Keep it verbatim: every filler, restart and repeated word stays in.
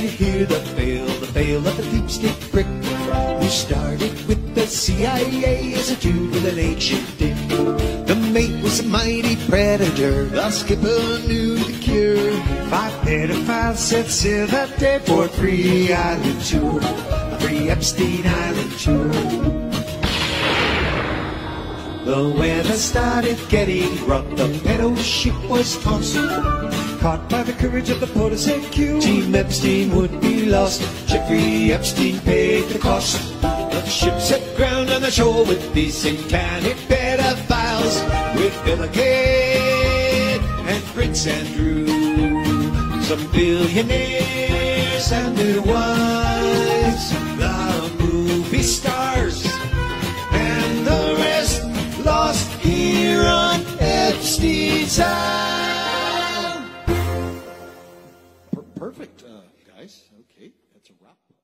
you hear the bell, the bell of the deep state brick, who started with the C I A as a dude with an ancient dick. The mate was a mighty predator, the skipper knew the cure. Five pedophiles set sail that day for a pre-island tour, a pre-Epstein Island tour. The weather started getting rough, the pedo ship was tossed. Caught by the courage of the Parody, Team Epstein would be lost. Jeffrey Epstein paid the cost. The ship set ground on the shore with these satanic pedophiles, with Gilligan and Prince Andrew, some billionaires and their wives, the movie stars, and the rest lost here on Epstein's Island. Perfect, uh, guys. Okay, that's a wrap.